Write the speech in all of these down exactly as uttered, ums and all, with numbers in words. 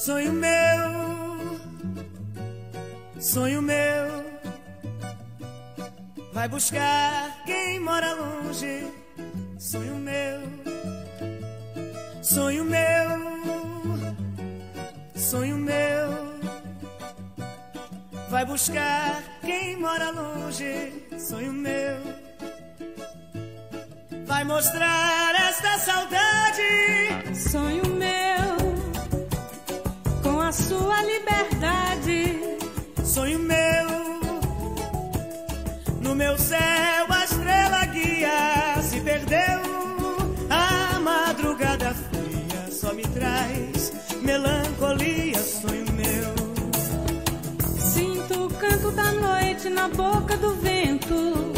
Sonho meu, sonho meu, vai buscar quem mora longe. Sonho meu, sonho meu, sonho meu, vai buscar quem mora longe. Sonho meu, vai mostrar esta saudade. Sonho meu, com a sua liberdade. Sonho meu, no meu céu a estrela guia se perdeu. A madrugada fria só me traz melancolia. Sonho meu, sinto o canto da noite na boca do vento,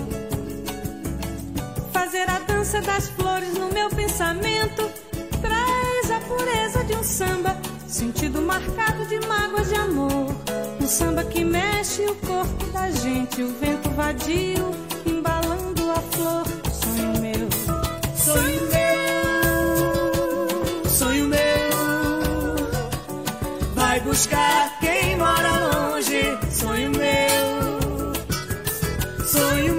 fazer a dança das flores no meu pensamento. Traz a pureza de um samba, sentido marcado de mágoas de amor. Um samba que mexe o corpo da gente, o vento vadio embalando a flor. Sonho meu, sonho meu, sonho meu, vai buscar quem mora longe. Sonho meu, sonho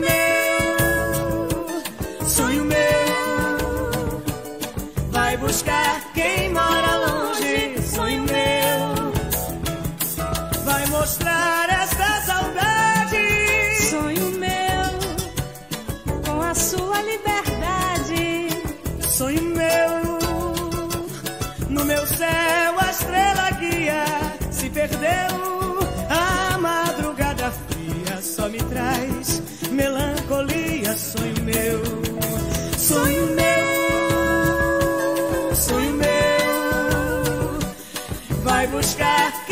meu, sonho meu, vai buscar quem mora longe. Sonho meu, vai mostrar esta saudade. sonho meu, com a sua liberdade. Sonho meu, no meu céu a estrela guia se perdeu. A madrugada fria só me traz melancolia. Sonho meu, sonho meu, sonho meu, vai buscar